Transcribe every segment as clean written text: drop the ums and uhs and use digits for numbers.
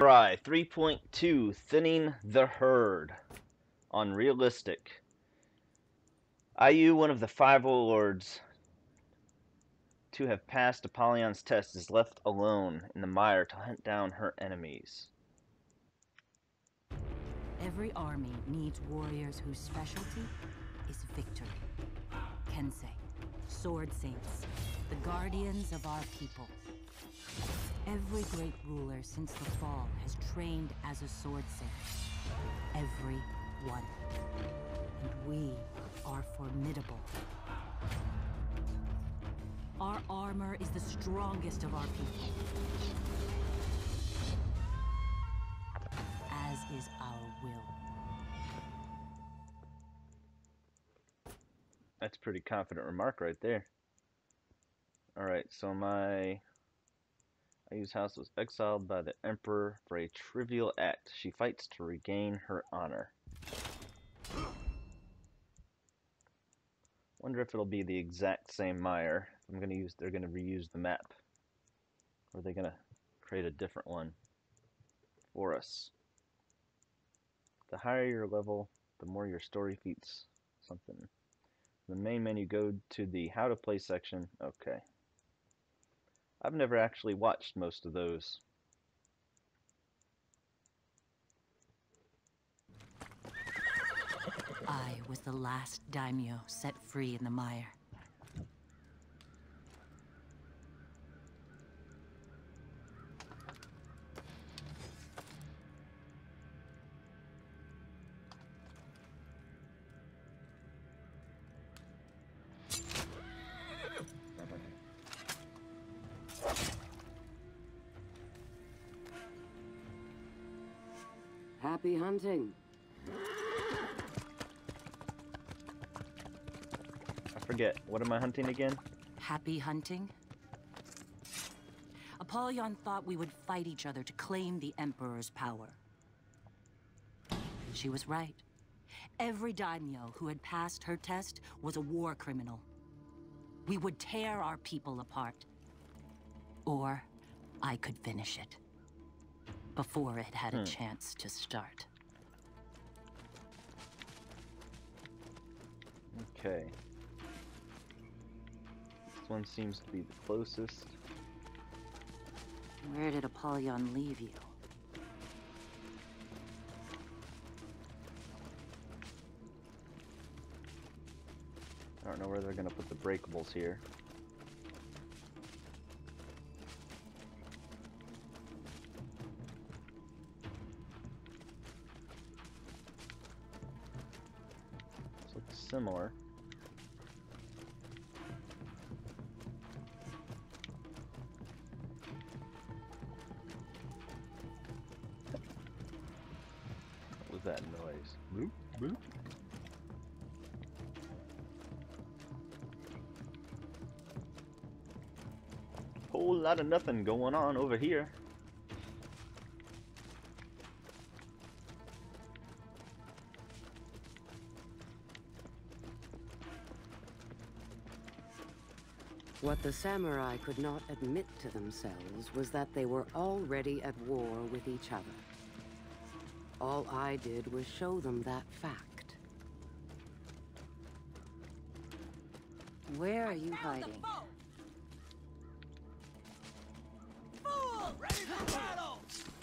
Samurai 3.2 Thinning the Herd on Realistic. IU, one of the 5 warlords to have passed Apollyon's test, is left alone in the mire to hunt down her enemies. Every army needs warriors whose specialty is victory. Kensei, sword saints, the guardians of our people. Every great ruler since the fall has trained as a sword saint. Every one. And we are formidable. Our armor is the strongest of our people. As is our will. That's a pretty confident remark right there. Alright, so IU's house was exiled by the Emperor for a trivial act. She fights to regain her honor. Wonder if it'll be the exact same mire. They're gonna reuse the map. Or are they gonna create a different one for us? The higher your level, the more your story feats something. The main menu, go to the how to play section. Okay. I've never actually watched most of those. I was the last daimyo set free in the mire. Happy hunting. I forget. What am I hunting again? Happy hunting? Apollyon thought we would fight each other to claim the Emperor's power. She was right. Every daimyo who had passed her test was a war criminal. We would tear our people apart. Or I could finish it. Before it had a chance to start. Okay. This one seems to be the closest. Where did Apollyon leave you? I don't know where they're gonna put the breakables here. Similar. What was that noise? Boop, boop. Whole lot of nothing going on over here. What the samurai could not admit to themselves was that they were already at war with each other. All I did was show them that fact. Where are you hiding? Fool! Ready for battle!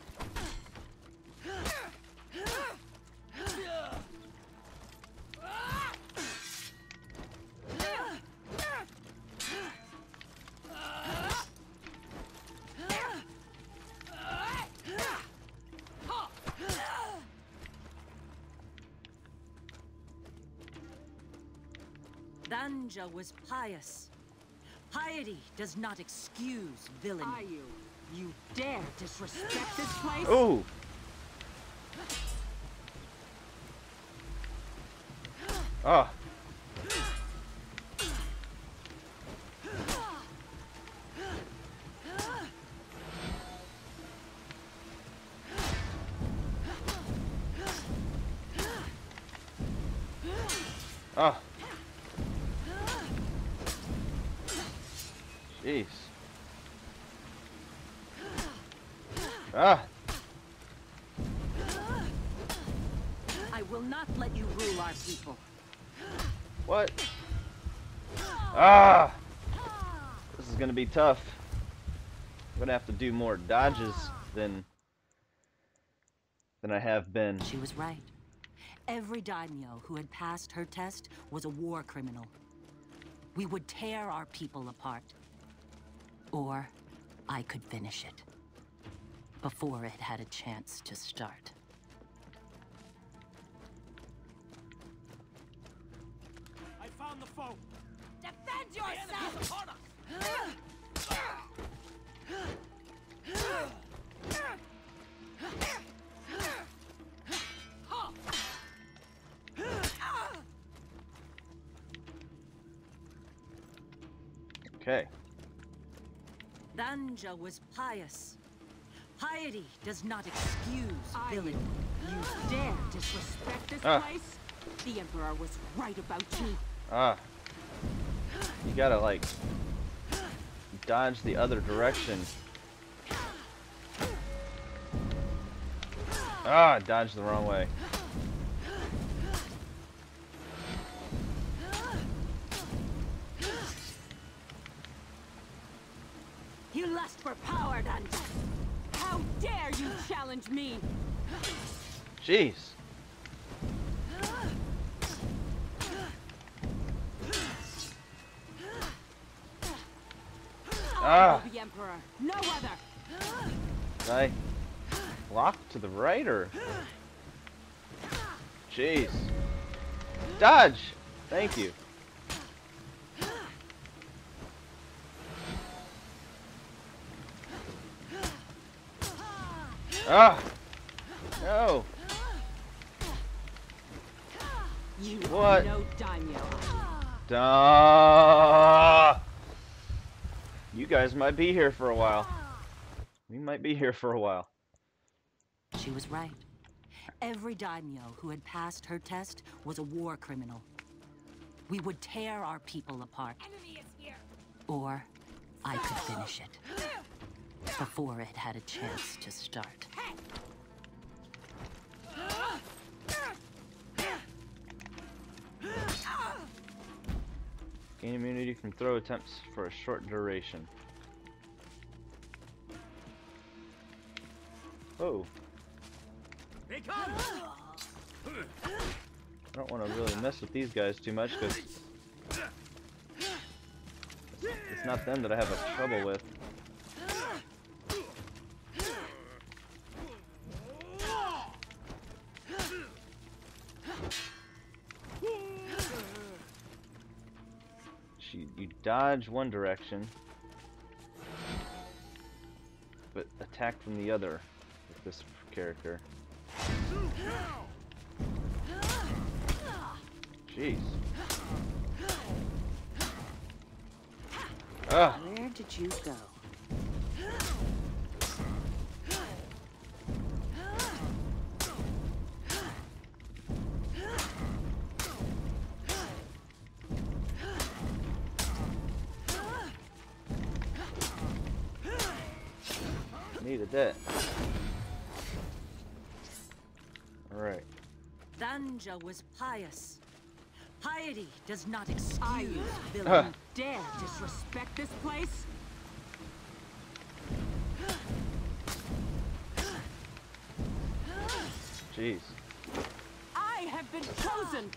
Danja was pious. Piety does not excuse villainy. Are you? You dare disrespect this place? Oh! Ah! Ah! Jeez. Ah! will not let you rule our people. What? Ah! This is gonna be tough. I'm gonna have to do more dodges than I have been. She was right. Every daimyo who had passed her test was a war criminal. We would tear our people apart. Or I could finish it. Before it had a chance to start. I found the foe. Defend The enemy is upon us. Okay. Danja was pious. Piety does not excuse villainy. You dare disrespect this Ah. place? The Emperor was right about you. Ah. You gotta, like, dodge the other direction. Ah, dodge the wrong way. You lust for power, Danja. How dare you challenge me? Jeez. Ah. The Emperor, no other. Did I block to the right or? Jeez. Dodge! Thank you. Ah! No! You What? are no daimyo. Duh! You guys might be here for a while. We might be here for a while. She was right. Every daimyo who had passed her test was a war criminal. We would tear our people apart. Enemy is here. Or I could finish it. Before it had a chance to start. Gain immunity from throw attempts for a short duration. Oh. They come. I don't want to really mess with these guys too much because it's not them that I have a trouble with. You dodge one direction, but attack from the other with this character. Jeez. Ah. Where did you go? Needed that. Alright. Danja was pious. Piety does not excuse You villainy. dare disrespect this place? Jeez. I have been chosen.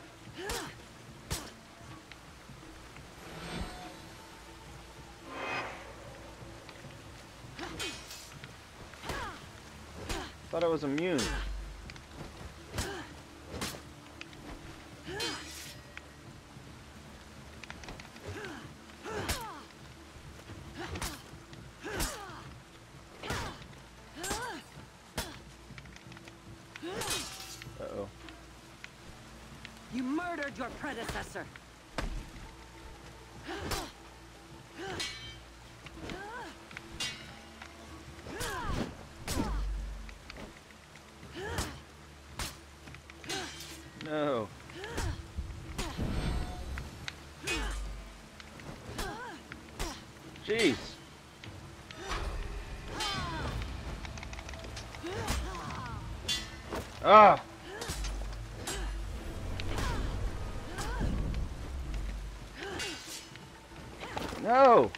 Thought I was immune. Uh-oh. You murdered your predecessor. No. Jeez. Ah. No!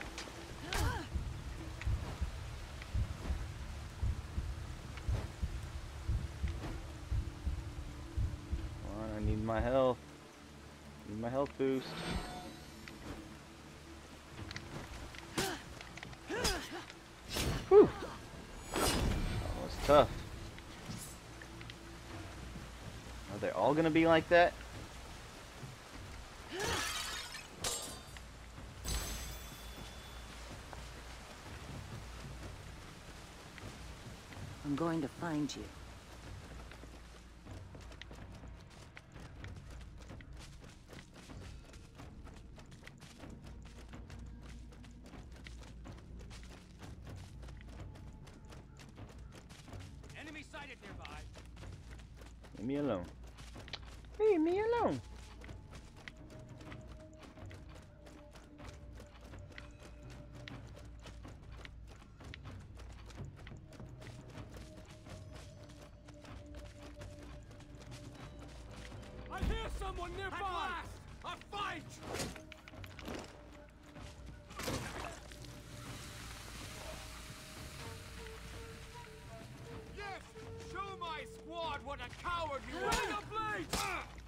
Come on, I need my health. Need my health boost. Whew! That was tough. Are they all gonna be like that? I'm going to find you. Enemy sighted nearby. Leave me alone. Leave me alone. I hear someone nearby. At last, a fight. Yes, show my squad what a coward you are. Ready to blade.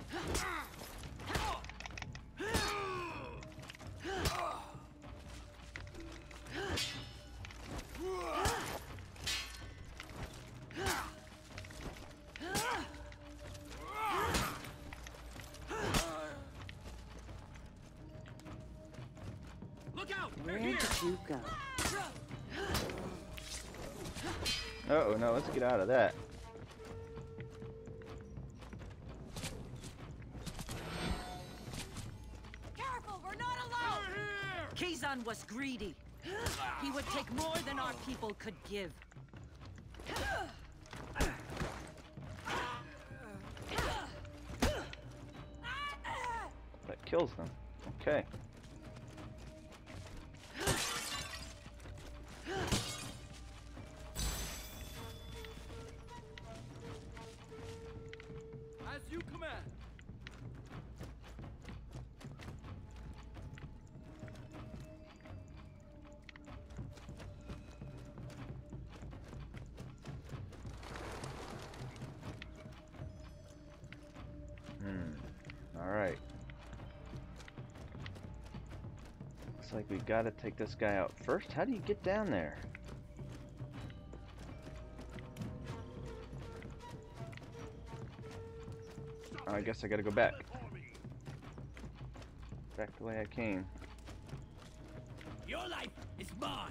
Look out! They're Where here. did you go? Uh oh, no, let's get out of that. Careful, we're not alone! They're here. Kazan was greedy. He would take more than our people could give. That kills them. Okay. As you command. Alright. Looks like we gotta take this guy out first. How do you get down there? Oh, I guess I gotta go back. Back the way I came. Your life is mine.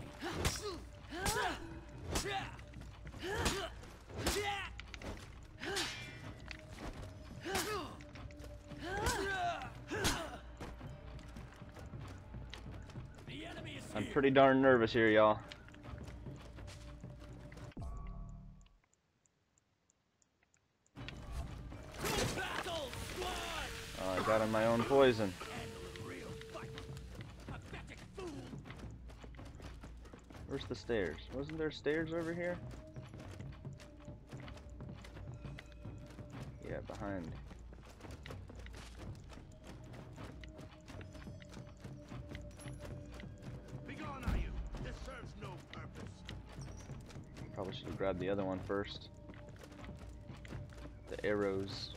The enemy is I'm here. pretty darn nervous here, y'all. Battle squad. Oh, I got on my own poison. Handle a real fight. Pathetic fool. Where's the stairs? Wasn't there stairs over here? Yeah, behind. Begone are you. This serves no purpose. Probably should have grabbed the other one first. The arrows.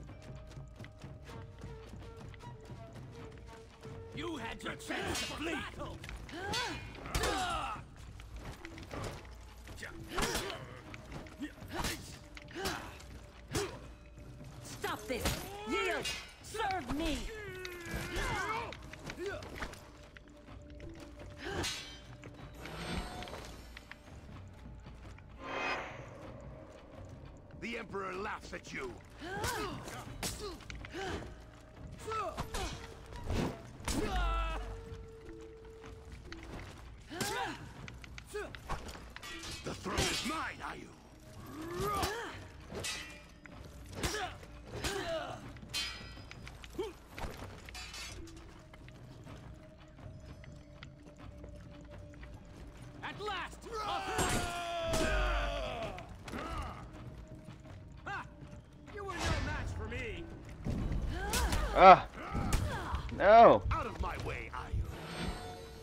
You had your chance to flee. Stop this! Yield! Serve me! The Emperor laughs at you. The throne is mine, are you? At last! Ha! You were no match for me. Ah! No! Out of my way, are you?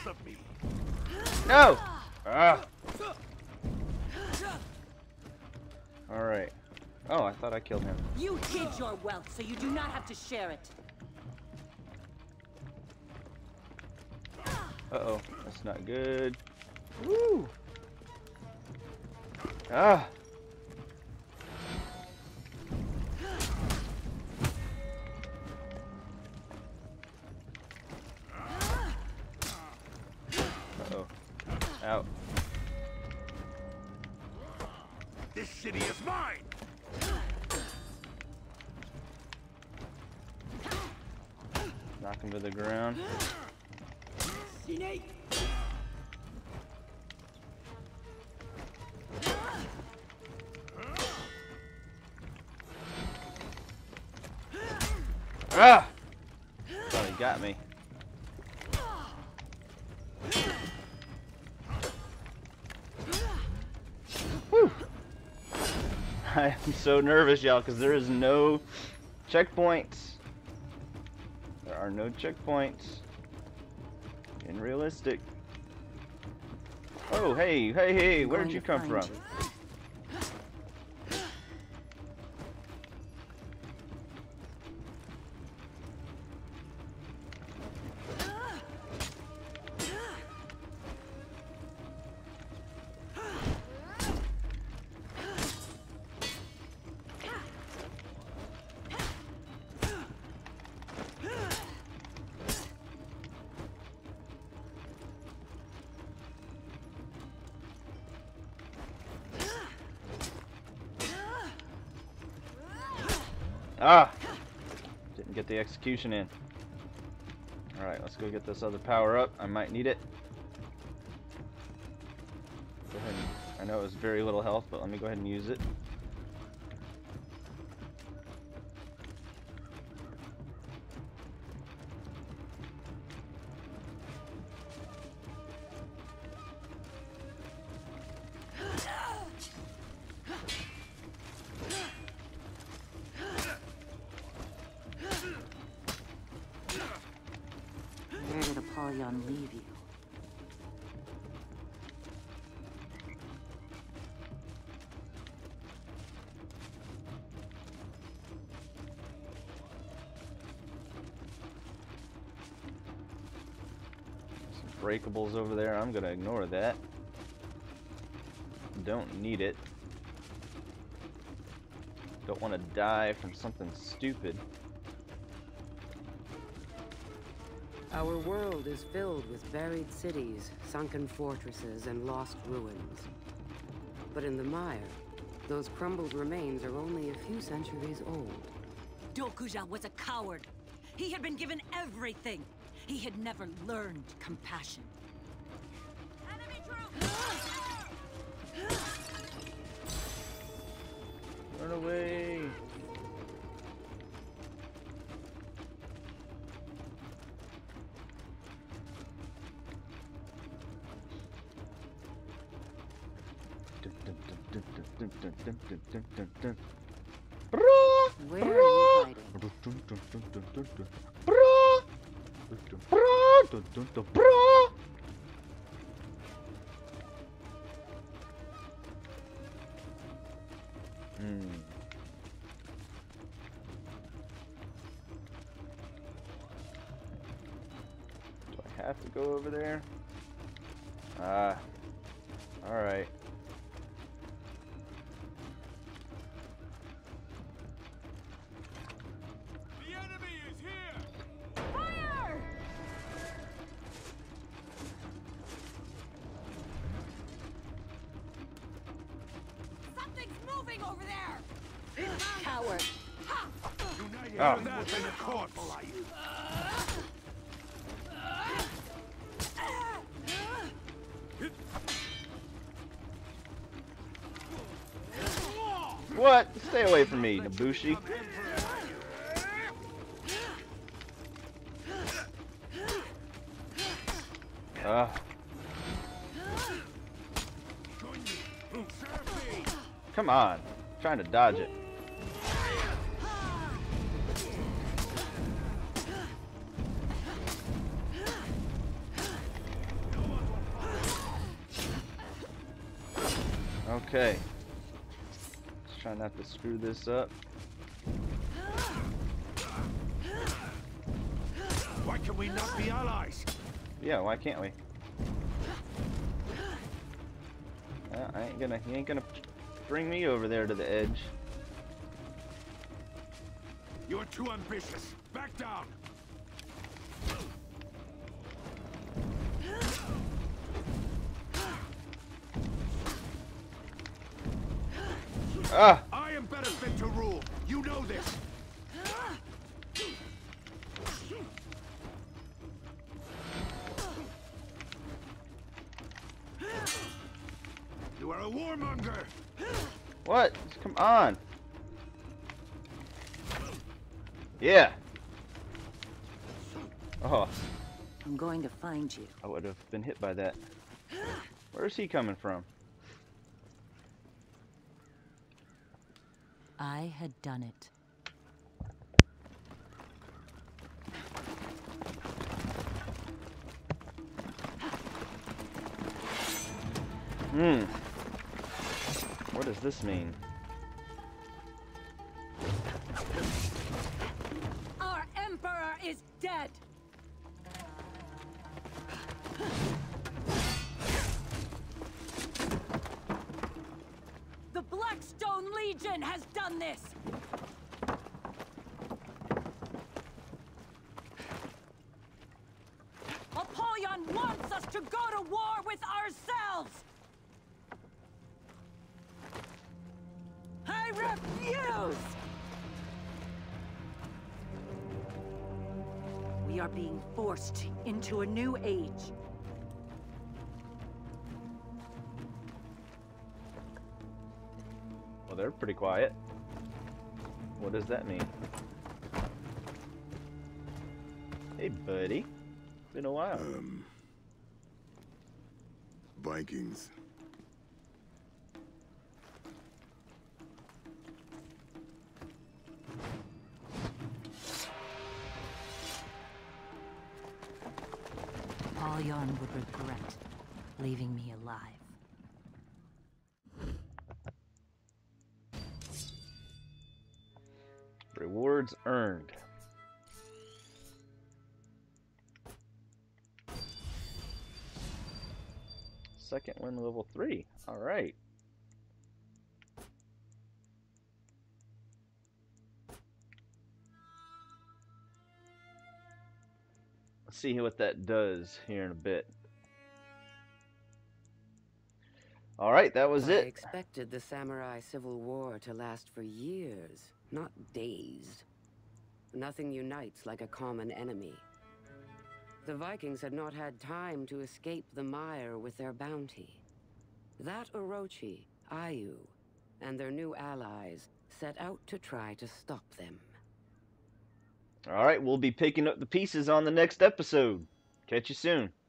less of me. No! Ah! Alright. Oh, I thought I killed him. You hid your wealth, so you do not have to share it. Uh-oh. That's not good. Woo! Ah! Uh-oh. Out. This city is mine. Knock him to the ground. Ah! Thought he got me. Whew. I am so nervous, y'all, because there is no checkpoints. There are no checkpoints. In realistic. Oh, hey, hey, hey, where did you come from? Ah! Didn't get the execution in. Alright, let's go get this other power up. I might need it. Go ahead and, I know it was very little health, but let me go ahead and use it. Where did Apollyon leave you? Some breakables over there. I'm gonna ignore that. Don't need it. Don't want to die from something stupid. Our world is filled with buried cities, sunken fortresses, and lost ruins. But in the mire, those crumbled remains are only a few centuries old. Dokuja was a coward. He had been given everything. He had never learned compassion. Enemy troop! Run away! Where are you hiding? Do I have to go over there? Ah, alright. The enemy is here. Fire! Something's moving over there! Coward! United Oh. with that and a corpse. What? Stay away from me, Nabushi. Come on. I'm trying to dodge it. Okay. Let's try not to screw this up. Why can we not be allies? Yeah, why can't we? He ain't gonna bring me over there to the edge. You're too ambitious. Back down. Ah! I am better fit to rule. You know this. You are a warmonger. What? Come on. Yeah. Oh, I'm going to find you. I would have been hit by that. Where's he coming from? I had done it. What does this mean? Our Emperor is dead! The Blackstone Legion has done this! Apollyon wants us to go to war with ourselves! I refuse! We are being forced into a new age. Well, they're pretty quiet. What does that mean? Hey, buddy. Been a while. Vikings. Apollyon would regret leaving me alive. Rewards earned. Second win level 3. Alright. Let's see what that does here in a bit. Alright, that was I it. expected the Samurai Civil War to last for years, not days. Nothing unites like a common enemy. The Vikings had not had time to escape the mire with their bounty. That Orochi, Ayu, and their new allies set out to try to stop them. Alright, we'll be picking up the pieces on the next episode. Catch you soon.